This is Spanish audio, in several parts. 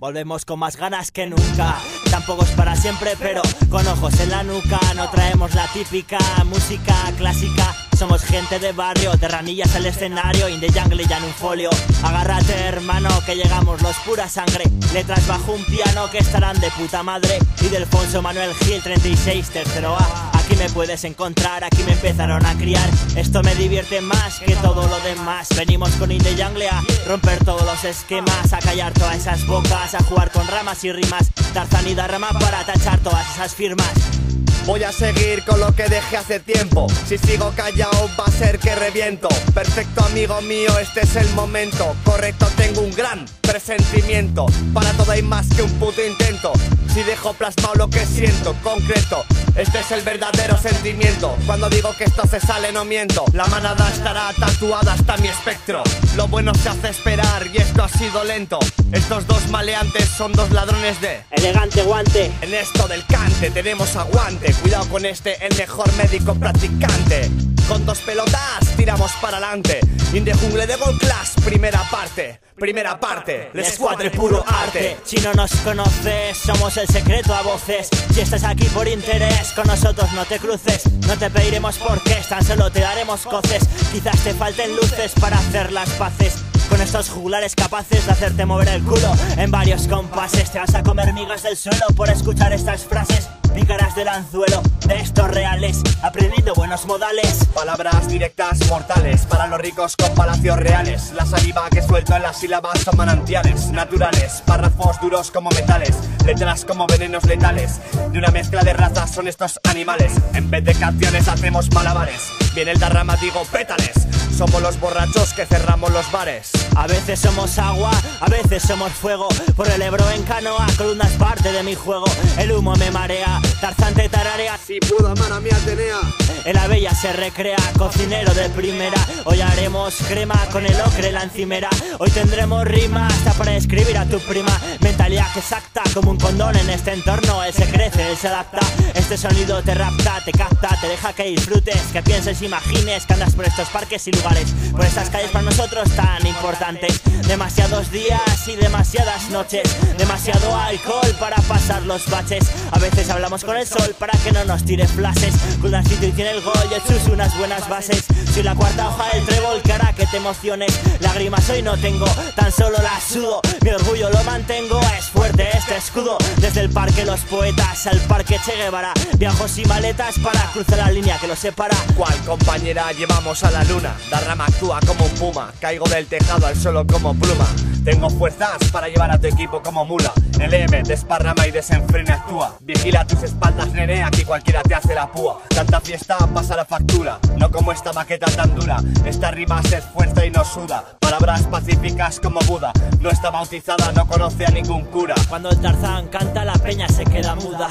Volvemos con más ganas que nunca. Tampoco es para siempre, pero con ojos en la nuca. No traemos la típica música clásica. Somos gente de barrio, de ranillas al escenario, in the jungle ya en un folio. Agárrate, hermano, que llegamos los pura sangre. Letras bajo un piano que estarán de puta madre. Y de Alfonso Manuel Gil 36, tercero A. Aquí me puedes encontrar, aquí me empezaron a criar. Esto me divierte más que todo lo demás. Venimos con in the jungle a romper todos los esquemas, a callar todas esas bocas, a jugar con ramas y rimas. Tarzán y Darrama para tachar todas esas firmas. Voy a seguir con lo que dejé hace tiempo. Si sigo callado va a ser que reviento. Perfecto, amigo mío, este es el momento. Correcto, tengo un gran presentimiento. Para todo hay más que un puto intento. Si dejo plasmado lo que siento, concreto, este es el verdadero sentimiento. Cuando digo que esto se sale no miento. La manada estará tatuada hasta mi espectro. Lo bueno se hace esperar y esto ha sido lento. Estos dos maleantes son dos ladrones de elegante guante. En esto del cante tenemos aguante. Cuidado con este, el mejor médico practicante. Con dos pelotas tiramos para adelante. In the jungle de Gold Class, primera parte. Primera parte, el escuadre puro arte. Si no nos conoces, somos el secreto a voces. Si estás aquí por interés, con nosotros no te cruces. No te pediremos por qué, tan solo te daremos coces. Quizás te falten luces para hacer las paces con estos juglares capaces de hacerte mover el culo en varios compases. Te vas a comer migas del suelo por escuchar estas frases pícaras del anzuelo de estos reales, aprendiendo buenos modales. Palabras directas mortales para los ricos con palacios reales. La saliva que suelto en las sílabas son manantiales naturales, párrafos duros como metales, letras como venenos letales. De una mezcla de razas son estos animales. En vez de canciones hacemos malabares. Viene el Darrama, digo pétales. Somos los borrachos que cerramos los bares. A veces somos agua, a veces somos fuego. Por el Ebro en canoa, columna es parte de mi juego. El humo me marea, Tarzán te tararea. Si puedo amar a mi Atenea. En la bella se recrea, cocinero de primera. Hoy haremos crema con el ocre la encimera. Hoy tendremos rima hasta para escribir a tu prima. Mentalidad exacta como un condón en este entorno. Él se crece, él se adapta. Este sonido te rapta, te capta, te deja que disfrutes, que pienses, imagines, que andas por estos parques y lugares, por estas calles para nosotros tan importantes. Demasiados días y demasiadas noches, demasiado alcohol para pasar los baches. A veces hablamos con el sol para que no nos tire flashes. Con un y tiene el gol y el chus unas buenas bases. Soy la cuarta hoja del trébol que hará que te emociones. Lágrimas hoy no tengo, tan solo las sudo. Mi orgullo lo mantengo, es fuerte este escudo. Desde el parque Los Poetas al parque Che Guevara, viajo sin maletas para cruzar la línea que los separa. ¿Cuál compañera llevamos a la luna? Darrama actúa como un puma, caigo del tejado al suelo como pluma. Tengo fuerzas para llevar a tu equipo como mula. El M desparrama y desenfrena actúa. Vigila tus espaldas, nene, aquí cualquiera te hace la púa. Tanta fiesta pasa la factura, no como esta maqueta tan dura. Esta rima se esfuerza y no suda. Palabras pacíficas como Buda. No está bautizada, no conoce a ningún cura. Cuando el Tarzán canta la peña se queda muda.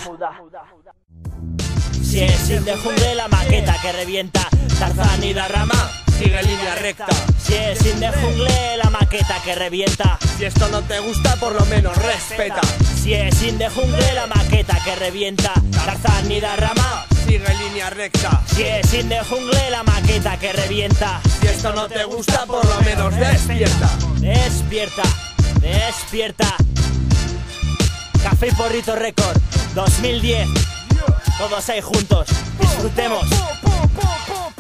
Si es in the jungle la maqueta que revienta. Tarzán y Darrama sigue línea recta. Si es in the jungle la maqueta que revienta. Si esto no te gusta por lo menos respeta. Si es in the jungle la maqueta que revienta. Tarzán y Darrama sigue línea recta. Si es in the jungle la maqueta que revienta. Si esto no te gusta por lo menos despierta. Despierta, despierta. Café y Porrito Record 2010. Todos ahí juntos, disfrutemos.